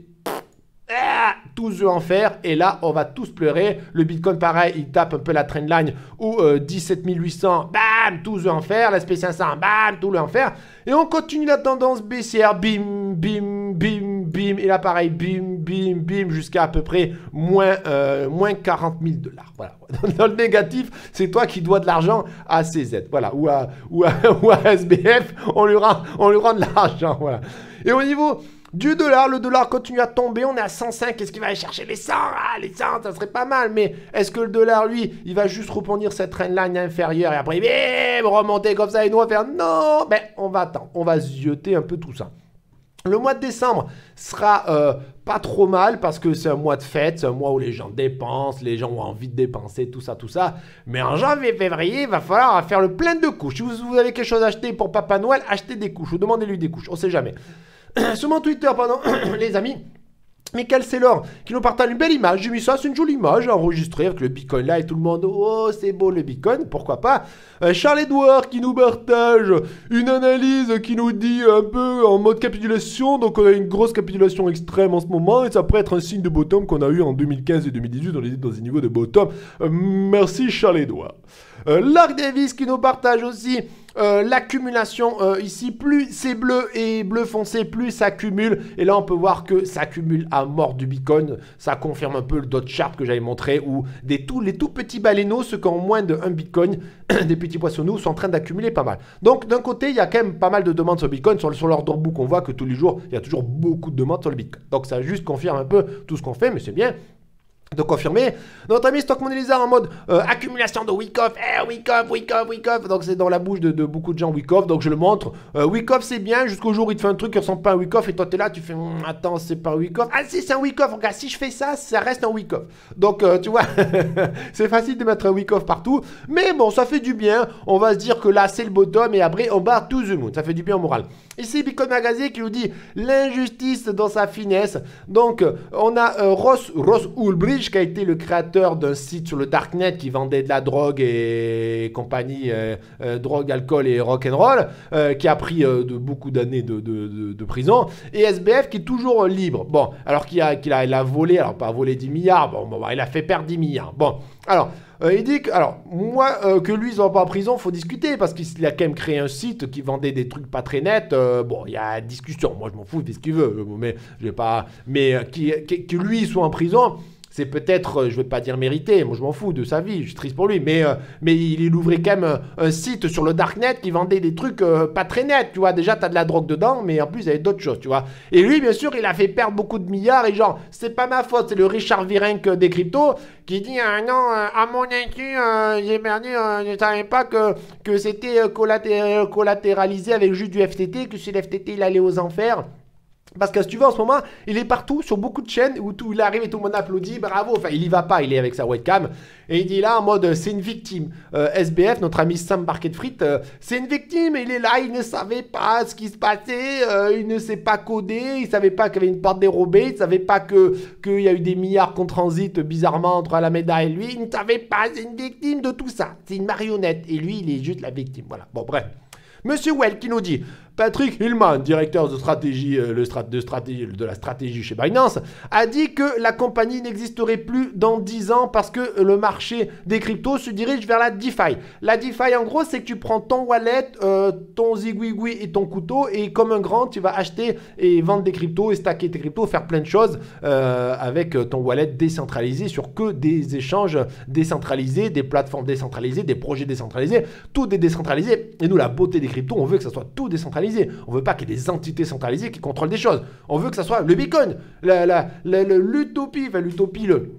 ah, tous eux en fer et là, on va tous pleurer. Le Bitcoin, pareil, il tape un peu la trendline ou euh, dix-sept mille huit cents, bam, tous eux en fer. L'S P cinq cents, bam, tous eux en fer. Et on continue la tendance baissière, bim, bim, bim, bim. Et là, pareil, bim, bim, bim, jusqu'à à peu près moins, euh, moins quarante mille dollars. Voilà. Dans le négatif, c'est toi qui dois de l'argent à C Z. Voilà. Ou à, ou à, ou à S B F, on lui rend, on lui rend de l'argent. Voilà. Et au niveau du dollar, le dollar continue à tomber, on est à cent cinq, est-ce qu'il va aller chercher les cent? Ah, les cent, ça serait pas mal, mais est-ce que le dollar, lui, il va juste reprendre cette trendline inférieure et après, bim, remonter comme ça et nous on va faire non, ben on va attendre, on va zioter un peu tout ça. Le mois de décembre sera euh, pas trop mal parce que c'est un mois de fête, c'est un mois où les gens dépensent, les gens ont envie de dépenser, tout ça, tout ça. Mais en janvier, février, il va falloir faire le plein de couches. Si vous, vous avez quelque chose à acheter pour Papa Noël, achetez des couches ou demandez-lui des couches, on sait jamais. Sur mon Twitter, pardon, les amis, Michael Saylor qui nous partage une belle image. J'ai mis ça, c'est une jolie image enregistrée avec le Bitcoin là et tout le monde. Oh, c'est beau le Bitcoin, pourquoi pas. Euh, Charles-Edouard qui nous partage une analyse qui nous dit un peu en mode capitulation. Donc on a une grosse capitulation extrême en ce moment et ça pourrait être un signe de bottom qu'on a eu en deux mille quinze et deux mille dix-huit. On est dans un niveau de bottom. Euh, merci Charles-Edouard. Euh, Lark Davis qui nous partage aussi euh, l'accumulation euh, ici, plus c'est bleu et bleu foncé, plus ça accumule. Et là, on peut voir que ça accumule à mort du Bitcoin. Ça confirme un peu le dot chart que j'avais montré où des tout, les tout petits baleineaux, ceux qui ont moins de un Bitcoin, des petits poissonneux, sont en train d'accumuler pas mal. Donc, d'un côté, il y a quand même pas mal de demandes sur le Bitcoin. Sur, sur l'order book, on voit que tous les jours, il y a toujours beaucoup de demandes sur le Bitcoin. Donc, ça juste confirme un peu tout ce qu'on fait, mais c'est bien de confirmer. Notre ami Stock Money en mode euh, accumulation de Wyckoff, eh, Wyckoff, Wyckoff, Wyckoff. Donc c'est dans la bouche de, de beaucoup de gens Wyckoff, donc je le montre. Euh, Wyckoff c'est bien jusqu'au jour où il te fait un truc qui ressemble pas à un Wyckoff et toi t'es là, tu fais mmm, attends, c'est pas un Wyckoff. Ah si, c'est un Wyckoff. Regarde, si je fais ça, ça reste un Wyckoff. Donc euh, tu vois, c'est facile de mettre un Wyckoff partout, mais bon, ça fait du bien. On va se dire que là c'est le bottom et après on bat to the moon. Ça fait du bien au moral. Ici Bitcoin Magazine qui nous dit l'injustice dans sa finesse. Donc on a euh, Ross, Ross Ulbricht qui a été le créateur d'un site sur le Darknet qui vendait de la drogue et compagnie, euh, euh, drogue, alcool et rock'n'roll, euh, qui a pris euh, de, beaucoup d'années de, de, de, de prison, et S B F qui est toujours euh, libre. Bon, alors qu'il a, qu'il a, il a volé, alors pas volé dix milliards, bon, bon, il a fait perdre dix milliards. Bon, alors... Euh, il dit que, alors, moi, euh, que lui, il ne va pas en prison, il faut discuter, parce qu'il a quand même créé un site qui vendait des trucs pas très nets. Euh, bon, il y a discussion. Moi, je m'en fous, il fait ce qu'il veut. Mais, je vais pas... mais euh, qui, qui, que lui soit en prison, c'est peut-être, je ne vais pas dire mérité, moi je m'en fous de sa vie, je suis triste pour lui, mais, euh, mais il, il ouvrait quand même un, un site sur le Darknet qui vendait des trucs euh, pas très nets, tu vois, déjà tu as de la drogue dedans, mais en plus il y avait d'autres choses, tu vois. Et lui, bien sûr, il a fait perdre beaucoup de milliards, et genre, c'est pas ma faute, c'est le Richard Virenque des cryptos, qui dit, ah non, euh, à mon insu, euh, j'ai perdu, euh, je ne savais pas que, que c'était euh, collaté collatéralisé avec juste du F T T, que si le F T T il allait aux enfers. Parce que si tu veux, en ce moment, il est partout, sur beaucoup de chaînes, où tout, il arrive et tout le monde applaudit, bravo. Enfin, il y va pas, il est avec sa webcam. Et il dit là, en mode, c'est une victime. Euh, S B F, notre ami Sam Barket-Fried, euh, c'est une victime. Il est là, il ne savait pas ce qui se passait, euh, il ne sait pas coder, il ne savait pas qu'il y avait une porte dérobée, il ne savait pas que, qu'il y a eu des milliards qu'on transite bizarrement entre Alameda et lui. Il ne savait pas, c'est une victime de tout ça. C'est une marionnette. Et lui, il est juste la victime. Voilà, bon, bref. Monsieur Well qui nous dit, Patrick Hillman, directeur de stratégie, euh, le strat de, stratégie, de la stratégie chez Binance, a dit que la compagnie n'existerait plus dans dix ans parce que le marché des cryptos se dirige vers la DeFi. La DeFi, en gros, c'est que tu prends ton wallet, euh, ton zigouigoui et ton couteau et comme un grand, tu vas acheter et vendre des cryptos et stacker tes cryptos, faire plein de choses euh, avec ton wallet décentralisé sur que des échanges décentralisés, des plateformes décentralisées, des projets décentralisés, tout est décentralisé. Et nous, la beauté des cryptos, on veut que ça soit tout décentralisé. On ne veut pas qu'il y ait des entités centralisées qui contrôlent des choses. On veut que ça soit le Bitcoin, la, la, la, l'utopie, enfin l'utopie, le,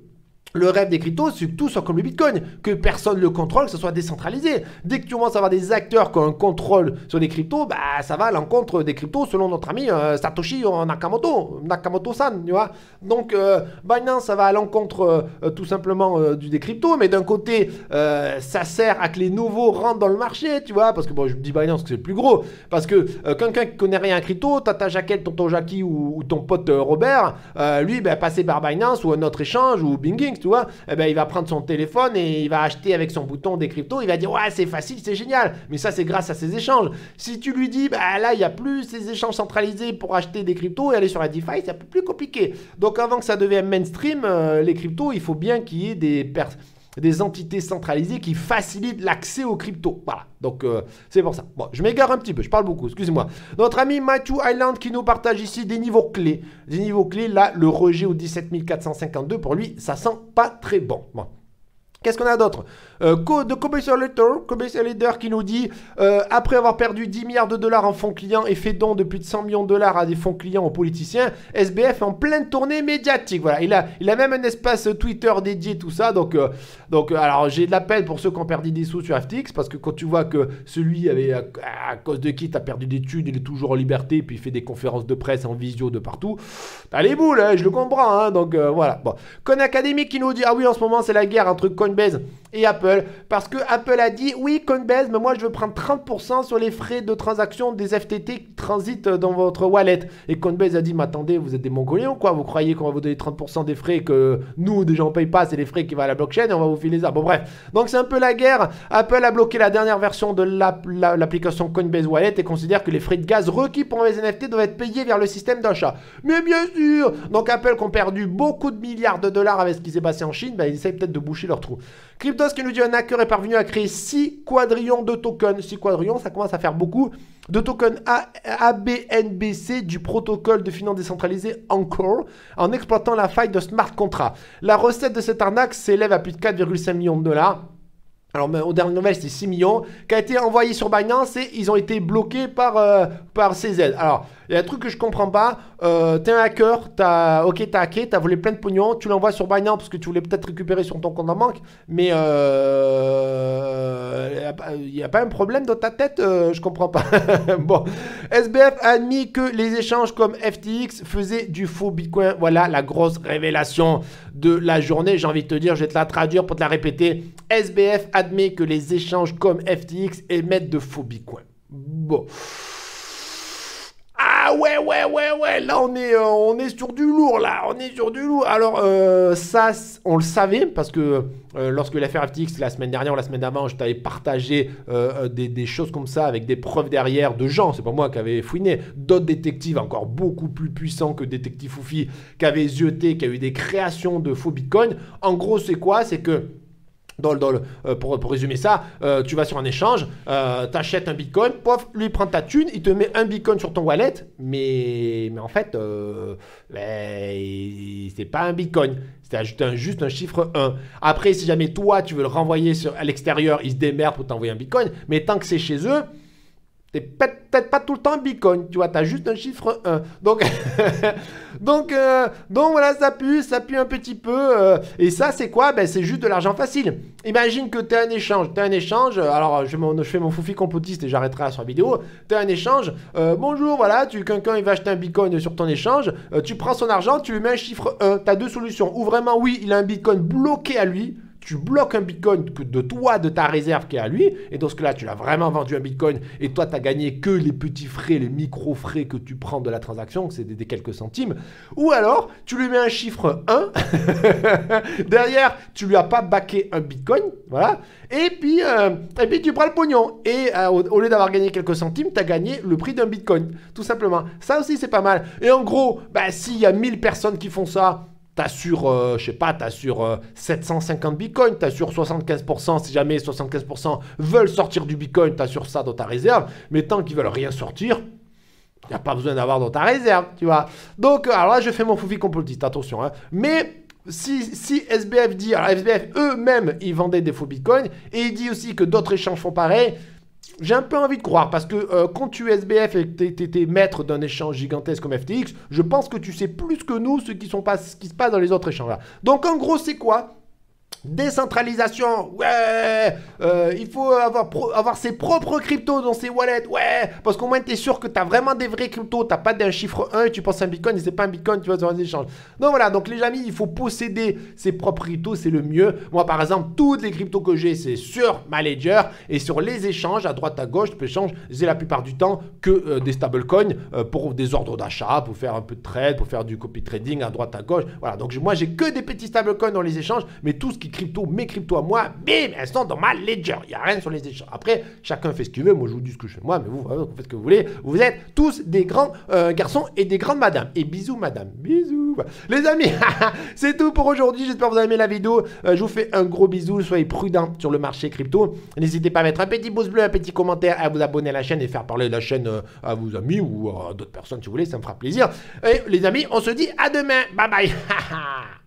Le rêve des cryptos, c'est que tout soit comme le Bitcoin, que personne ne le contrôle, que ce soit décentralisé. Dès que tu commences à avoir des acteurs qui ont un contrôle sur les cryptos, bah, ça va à l'encontre des cryptos selon notre ami euh, Satoshi Nakamoto, Nakamoto-san, tu vois. Donc, euh, Binance, ça va à l'encontre euh, tout simplement euh, du, des cryptos, mais d'un côté, euh, ça sert à que les nouveaux rentrent dans le marché, tu vois, parce que bon, je dis Binance que c'est le plus gros, parce que euh, quelqu'un qui connaît rien à crypto, Tata Jaquette, tonton Jackie ou, ou ton pote euh, Robert, euh, lui, bah, passer par Binance ou un autre échange ou Binging, tu vois, eh ben, il va prendre son téléphone et il va acheter avec son bouton des cryptos. Il va dire ouais, c'est facile, c'est génial. Mais ça, c'est grâce à ces échanges. Si tu lui dis bah là, il n'y a plus ces échanges centralisés pour acheter des cryptos et aller sur la DeFi, c'est un peu plus compliqué. Donc avant que ça devienne mainstream, euh, les cryptos, il faut bien qu'il y ait des personnes, des entités centralisées qui facilitent l'accès aux cryptos. Voilà, donc euh, c'est pour ça. Bon, je m'égare un petit peu, je parle beaucoup, excusez-moi. Notre ami Matthew Island qui nous partage ici des niveaux clés. Des niveaux clés, là, le rejet au dix-sept mille quatre cent cinquante-deux, pour lui, ça sent pas très bon. Bon. Qu'est-ce qu'on a d'autre euh, de Cobase Leader, Cobase Leader qui nous dit euh, après avoir perdu dix milliards de dollars en fonds clients et fait don de plus de cent millions de dollars à des fonds clients aux politiciens, S B F est en pleine tournée médiatique. Voilà, il a, il a même un espace Twitter dédié, tout ça. Donc, euh, donc alors j'ai de la peine pour ceux qui ont perdu des sous sur F T X parce que quand tu vois que celui avait, à, à cause de qui tu as perdu des thunes, il est toujours en liberté, puis il fait des conférences de presse en visio de partout. T'as les boules, hein, je le comprends. Hein, donc euh, voilà. Bon. Con Academy qui nous dit ah oui, en ce moment c'est la guerre entre Coinbase et Apple, parce que Apple a dit oui Coinbase, mais moi je veux prendre trente pour cent sur les frais de transaction des F T T qui transitent dans votre wallet. Et Coinbase a dit mais attendez, vous êtes des mongoliens ou quoi? Vous croyez qu'on va vous donner trente pour cent des frais que nous déjà on paye pas, c'est les frais qui vont à la blockchain et on va vous filer ça. Bon bref, donc c'est un peu la guerre. Apple a bloqué la dernière version de l'application Coinbase Wallet et considère que les frais de gaz requis pour les N F T doivent être payés vers le système d'achat. Mais bien sûr, donc Apple qui ont perdu beaucoup de milliards de dollars avec ce qui s'est passé en Chine, bah, ils essayent peut-être de boucher leur trou. Cryptos qui nous dit un hacker est parvenu à créer six quadrillions de tokens. six quadrillions, ça commence à faire beaucoup. De tokens A B N B C du protocole de finance décentralisé Encore en exploitant la faille de smart contract. La recette de cette arnaque s'élève à plus de quatre virgule cinq millions de dollars. Alors, aux dernières nouvelles, c'était six millions, qui a été envoyé sur Binance et ils ont été bloqués par, euh, par C Z. Alors, il y a un truc que je comprends pas. Euh, t'es un hacker, t'as, ok, t'as hacké, t'as volé plein de pognon, tu l'envoies sur Binance parce que tu voulais peut-être récupérer sur ton compte en banque, mais euh, il n'y a, a pas un problème dans ta tête, euh, je comprends pas. Bon, S B F a admis que les échanges comme F T X faisaient du faux Bitcoin. Voilà la grosse révélation de la journée. J'ai envie de te dire, je vais te la traduire pour te la répéter. S B F admet que les échanges comme F T X émettent de faux Bitcoin. Bon. Ah ouais, ouais, ouais, ouais, là on est, euh, on est sur du lourd, là, on est sur du lourd. Alors euh, ça, on le savait, parce que euh, lorsque l'affaire F T X, la semaine dernière ou la semaine d'avant, je t'avais partagé euh, des, des choses comme ça, avec des preuves derrière de gens, c'est pas moi qui avais fouiné, d'autres détectives encore beaucoup plus puissants que Détective Foufi, qui avaient zioté, qui a eu des créations de faux Bitcoin. En gros, c'est quoi? C'est que Dans le, dans le, euh, pour, pour résumer ça, euh, tu vas sur un échange, euh, tu achètes un bitcoin, pof, lui prend ta thune, il te met un bitcoin sur ton wallet, mais, mais en fait, euh, ben, c'est pas un bitcoin, c'est juste un, juste un chiffre un. Après, si jamais toi, tu veux le renvoyer sur, à l'extérieur, ils se démerdent pour t'envoyer un bitcoin, mais tant que c'est chez eux, t'es peut-être pas tout le temps un bitcoin, tu vois, t'as juste un chiffre un. Donc, donc, euh, donc voilà, ça pue, ça pue un petit peu. Euh, et ça, c'est quoi? Ben, c'est juste de l'argent facile. Imagine que tu as un échange, tu as un échange, alors je, je fais mon foufi complotiste et j'arrêterai sur la vidéo. Tu as un échange, euh, bonjour, voilà, tu, quelqu'un il va acheter un bitcoin sur ton échange, euh, tu prends son argent, tu lui mets un chiffre un. Tu as deux solutions. Ou vraiment, oui, il a un bitcoin bloqué à lui. Tu bloques un bitcoin de toi, de ta réserve qui est à lui, et dans ce cas-là, tu l'as vraiment vendu un bitcoin, et toi, tu n'as gagné que les petits frais, les micro-frais que tu prends de la transaction, c'est des, des quelques centimes. Ou alors, tu lui mets un chiffre un, derrière, tu lui as pas backé un bitcoin, voilà, et puis, euh, et puis tu prends le pognon, et euh, au, au lieu d'avoir gagné quelques centimes, tu as gagné le prix d'un bitcoin, tout simplement. Ça aussi, c'est pas mal. Et en gros, bah, s'il y a mille personnes qui font ça, t'as sur, euh, je sais pas, t'as sur euh, sept cent cinquante bitcoins, t'as sur soixante-quinze pour cent, si jamais soixante-quinze pour cent veulent sortir du bitcoin, t'as sur ça dans ta réserve, mais tant qu'ils veulent rien sortir, il n'y a pas besoin d'avoir dans ta réserve, tu vois. Donc, alors là, je fais mon foufi complotiste, attention, hein. Mais si, si S B F dit, alors S B F eux-mêmes, ils vendaient des faux bitcoins, et il dit aussi que d'autres échanges font pareil, j'ai un peu envie de croire, parce que euh, quand tu es S B F et que tu es maître d'un échange gigantesque comme F T X, je pense que tu sais plus que nous ce qui, sont pas, ce qui se passe dans les autres échanges là. Donc en gros, c'est quoi? Décentralisation, ouais, euh, il faut avoir, pro avoir ses propres cryptos dans ses wallets, ouais, parce qu'au moins tu es sûr que tu as vraiment des vrais cryptos, tu n'as pas d'un chiffre un et tu penses à un bitcoin et c'est pas un bitcoin, tu vas sur un échange. Donc voilà, donc les amis, il faut posséder ses propres cryptos, c'est le mieux. Moi par exemple, toutes les cryptos que j'ai, c'est sur ma ledger et sur les échanges à droite à gauche, tu peux échanger, j'ai la plupart du temps que euh, des stablecoins euh, pour des ordres d'achat, pour faire un peu de trade, pour faire du copy trading à droite à gauche. Voilà, donc moi j'ai que des petits stablecoins dans les échanges, mais tout ce qui crypto, mes cryptos à moi, bim, elles sont dans ma ledger. Il n'y a rien sur les échanges. Après, chacun fait ce qu'il veut. Moi, je vous dis ce que je fais moi, mais vous, vous faites ce que vous voulez. Vous êtes tous des grands euh, garçons et des grandes madames. Et bisous, madame. Bisous. Les amis, c'est tout pour aujourd'hui. J'espère que vous avez aimé la vidéo. Euh, je vous fais un gros bisou. Soyez prudents sur le marché crypto. N'hésitez pas à mettre un petit pouce bleu, un petit commentaire, à vous abonner à la chaîne et faire parler de la chaîne euh, à vos amis ou à d'autres personnes si vous voulez. Ça me fera plaisir. Et les amis, on se dit à demain. Bye bye.